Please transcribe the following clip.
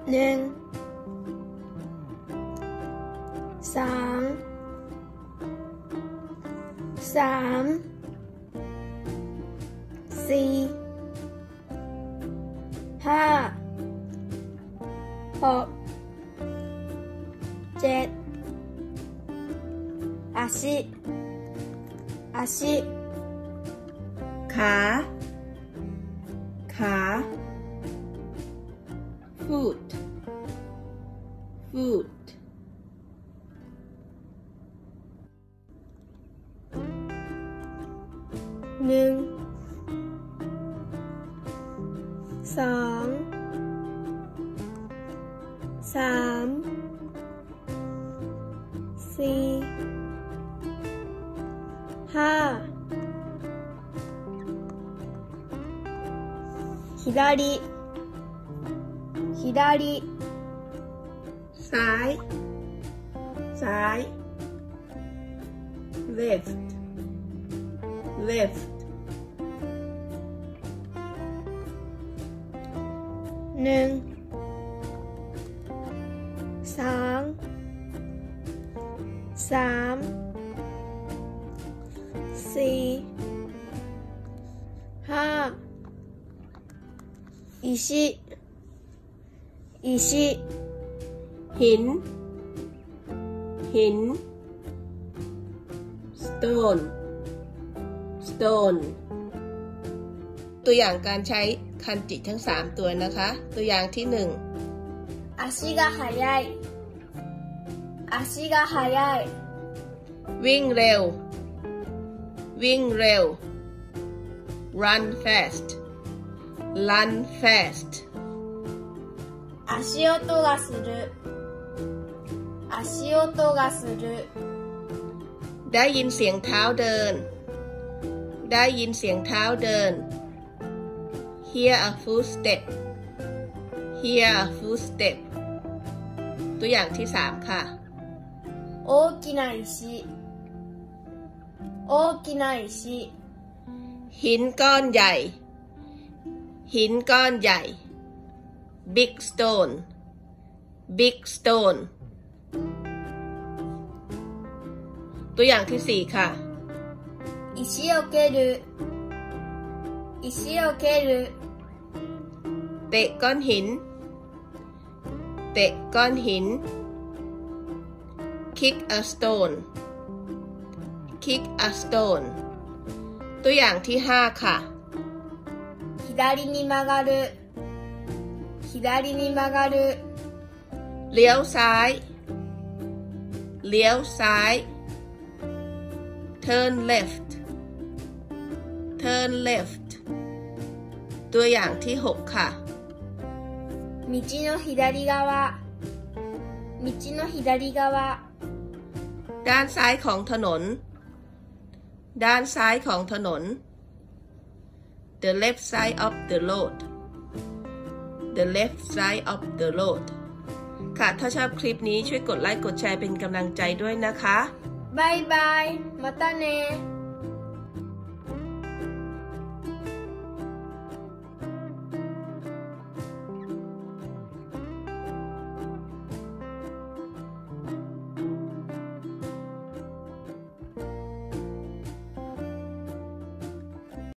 1 2 3 4 5 6 7足ขา foot 1 2 3 4 5左ซ้าย left 1 2 3 4 5หิน stone ตัวอย่างการใช้คันจิทั้ง3ตัวนะคะตัวอย่างที่1足が速いวิ่งเร็ว run fast 足音がするได้ยินเสียงเท้าเดิน hear a footstep ตัวอย่างที่3ค่ะ大きな石หินก้อนใหญ่ big stone ตัวอย่างที่4ค่ะ石を蹴るเตะก้อนหิน kick a stone ตัวอย่างที่5ค่ะ左に曲がるเลี้ยวซ้าย turn left ตัวอย่างที่6ค่ะ道の左側ด้านซ้ายของถนน the left side of the road ค่ะถ้าชอบคลิปนี้ช่วยกดไลค์กดแชร์เป็นกำลังใจด้วยนะคะบ๊ายบายまたね